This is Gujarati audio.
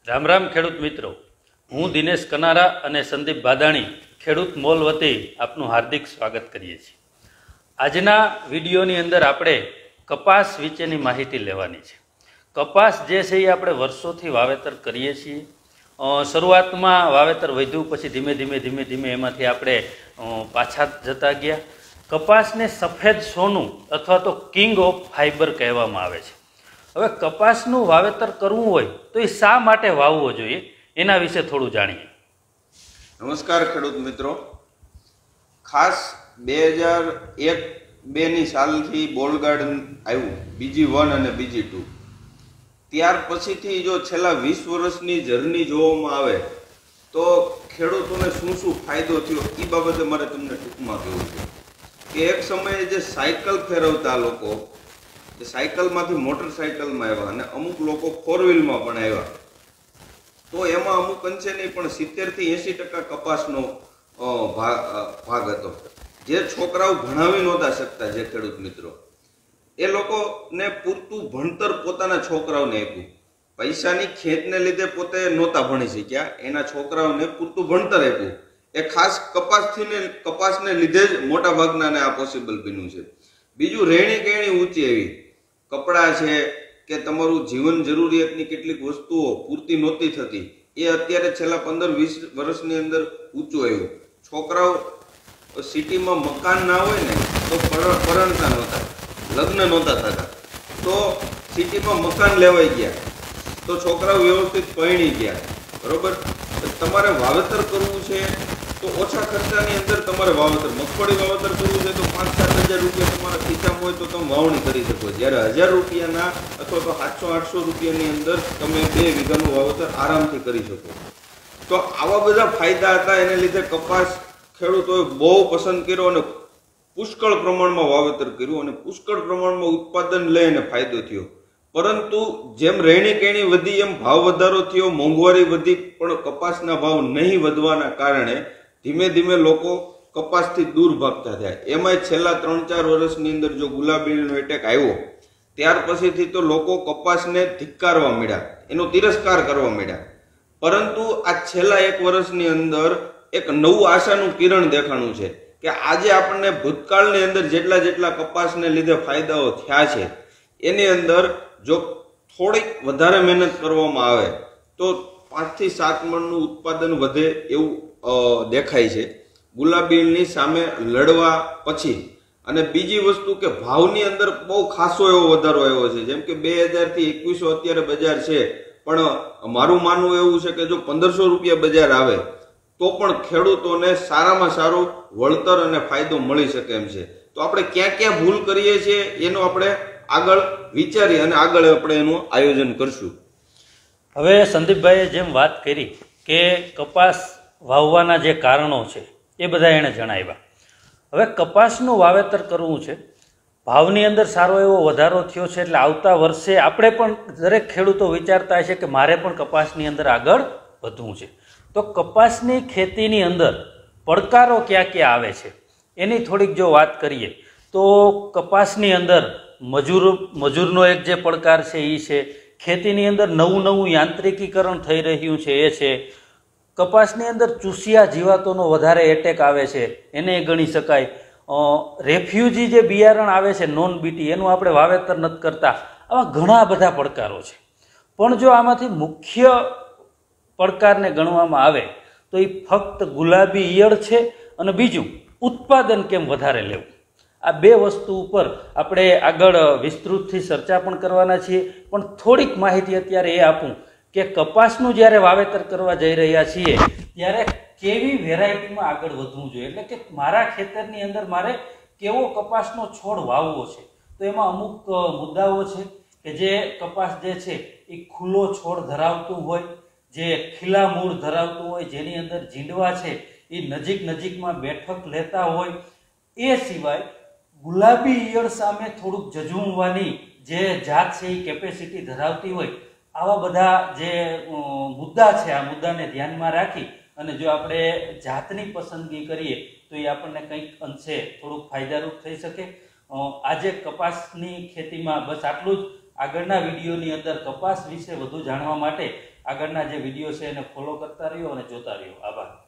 રામ રામ ખેડૂત મિત્રો, હું દિનેશ કનારા અને સંદીપ બાદાણી ખેડૂત મોલ વતી આપનું હાર્દિક સ્વાગત કરીએ છીએ। આજના વિડીયોની અંદર આપણે કપાસ વિશેની માહિતી લેવાની છે। કપાસ જે છે એ આપણે વર્ષોથી વાવેતર કરીએ છીએ। શરૂઆતમાં વાવેતર વધ્યું, પછી ધીમે ધીમે એમાંથી આપણે પાછા જતા ગયા। કપાસને સફેદ સોનું અથવા તો કિંગ ઓફ ફાઇબર કહેવામાં આવે છે। હવે કપાસનું વાવેતર કરવું હોય તો એ શા માટે વાવવો જોઈએ એના વિશે થોડું જાણીએ। નમસ્કાર ખેડૂત મિત્રો, ખાસ 2001-2 ની સાલથી બોલ ગાર્ડન આવ્યું, BG1 અને BG2। ત્યાર પછીથી જો છેલ્લા 20 વર્ષની જર્ની જોવામાં આવે તો ખેડૂતોને શું ફાયદો થયો એ બાબતે મારે તમને ટૂંકમાં કહેવું છે કે એક સમયે જે સાયકલ ફેરવતા લોકો, જે સાયકલમાંથી મોટરસાયકલમાં આવ્યા અને અમુક લોકો 4-વ્હીલમાં પણ આવ્યા, તો એમાં અમુક અંશે નહીં પણ 70 થી 80% કપાસનો ભાગ હતો। જે છોકરાઓ ભણાવી નહોતા શકતા, જે ખેડૂત મિત્રો, એ લોકોને પૂરતું ભણતર પોતાના છોકરાઓને આપ્યું। પૈસાની ખેંચને લીધે પોતે નહોતા ભણી શક્યા, એના છોકરાઓને પૂરતું ભણતર આપ્યું। એ ખાસ કપાસને લીધે જ મોટા ભાગનાને આ પોસિબલ બન્યું છે। બીજું, રહેણી કહેણી ઊંચી આવી, કપડાં છે કે તમારું જીવન જરૂરિયાતની કેટલીક વસ્તુઓ પૂરતી નહોતી થતી, એ અત્યારે છેલ્લા 15-20 વર્ષની અંદર ઊંચું આવ્યું। છોકરાઓ સિટીમાં મકાન ના હોય ને તો પરણતા નહોતા, લગ્ન નહોતા થતા, તો સિટીમાં મકાન લેવાઈ ગયા, તો છોકરાઓ વ્યવસ્થિત પરણી ગયા, બરોબર। તમારે વાવેતર કરવું છે તો ઓછા ખર્ચાની અંદર તમારે મગફળી વાવેતર કરવું છે તો 5-7 હજાર રૂપિયા તમારા ખીચામાં હોય તો તમે વાવણી કરી શકો, જ્યારે 1000 રૂપિયાના અથવા તો 700-800 રૂપિયાની અંદર તમે 2 વીઘાનું વાવેતર આરામથી કરી શકો। તો આવા બધા ફાયદા હતા, એને લીધે કપાસ ખેડૂતોએ બહુ પસંદ કર્યો અને પુષ્કળ પ્રમાણમાં વાવેતર કર્યું અને પુષ્કળ પ્રમાણમાં ઉત્પાદન લઈને ફાયદો થયો। પરંતુ જેમ રહેણી કહેણી વધી એમ ભાવ વધારો થયો, મોંઘવારી વધી, પણ કપાસના ભાવ નહીં વધવાના કારણે ધીમે લોકો કપાસથી દૂર ભાગતા થયા। એમાંય છેલ્લા 3-4 વર્ષની અંદર જો ગુલાબીનો એટેક આવ્યો ત્યાર પછીથી તો લોકો કપાસને ધિક્કારવા માંડ્યા, એનો તિરસ્કાર કરવા માંડ્યા। પરંતુ આ છેલ્લા 1 વર્ષની અંદર એક નવું આશાનું કિરણ દેખાણું છે કે આજે આપણને ભૂતકાળની અંદર જેટલા કપાસને લીધે ફાયદાઓ થયા છે, એની અંદર જો થોડીક વધારે મહેનત કરવામાં આવે તો 5 થી 7 મણનું ઉત્પાદન વધે એવું દેખાય છે ગુલાબીની સામે લડવા પછી। અને બીજી વસ્તુ કે ભાવની અંદર બહુ ખાસો એવો વધારો આવ્યો છે, જેમ કે 2000 થી 2100 અત્યારે બજાર છે, પણ મારું માનવું એવું છે કે જો 1500 રૂપિયા બજાર આવે તો પણ ખેડૂતોને સારામાં સારું વળતર અને ફાયદો મળી શકે એમ છે। તો આપણે ક્યાં ભૂલ કરીએ છીએ એનો આપણે આગળ વિચારી અને આગળ આપણે એનું આયોજન કરશું। હવે સંદીપભાઈએ જેમ વાત કરી કે કપાસ વાવવાના જે કારણો છે એ બધા એણે જણાવ્યા। હવે કપાસનું વાવેતર કરવું છે, ભાવની અંદર સારો એવો વધારો થયો છે, એટલે આવતા વર્ષે આપણે પણ દરેક ખેડૂતો વિચારતા હશે કે મારે પણ કપાસની અંદર આગળ વધવું છે। તો કપાસની ખેતીની અંદર પડકારો ક્યાં આવે છે એની થોડીક જો વાત કરીએ તો કપાસની અંદર મજૂરનો એક જે પડકાર છે એ છે, ખેતીની અંદર નવું યાંત્રિકીકરણ થઈ રહ્યું છે એ છે, કપાસની અંદર ચૂસિયા જીવાતોનો વધારે એટેક આવે છે એને ગણી શકાય, રેફ્યુજી જે બિયારણ આવે છે નોન બીટી એનું આપણે વાવેતર નથી કરતા, આવા ઘણા બધા પડકારો છે। પણ જો આમાંથી મુખ્ય પડકારને ગણવામાં આવે તો એ ફક્ત ગુલાબી ઈયળ છે અને બીજું ઉત્પાદન કેમ વધારે લેવું। આ 2 વસ્તુ ઉપર આપણે આગળ વિસ્તૃતથી ચર્ચા પણ કરવાના છીએ, પણ થોડીક માહિતી અત્યારે એ આપું કે કપાસનું જ્યારે વાવેતર કરવા જઈ રહ્યા છીએ ત્યારે કેવી વેરાયટીમાં આગળ વધવું જોઈએ, એટલે કે મારા ખેતરની અંદર મારે કેવો કપાસનો છોડ વાવવો છે। તો એમાં અમુક મુદ્દાઓ છે કે જે કપાસ જે છે એ ખુલ્લો છોડ ધરાવતું હોય, જે ખીલા મૂળ ધરાવતું હોય, જેની અંદર ઝીંડવા છે એ નજીકમાં બેઠક લેતા હોય, એ સિવાય ગુલાબી ઈયળ સામે થોડુંક જજુમવાની જે જાત છે એ કેપેસિટી ધરાવતી હોય, આવા બધા જે મુદ્દા છે આ મુદ્દાને ધ્યાનમાં રાખી અને જો આપણે જાતની પસંદગી કરીએ તો એ આપણને કંઈક અંશે થોડુંક ફાયદારૂપ થઈ શકે। આજે કપાસની ખેતીમાં બસ આટલું જ। આગળના વિડીયોની અંદર કપાસ વિશે વધુ જાણવા માટે આગળના જે વિડીયો છે એને ફોલો કરતા રહ્યો અને જોતા રહ્યો. આભાર.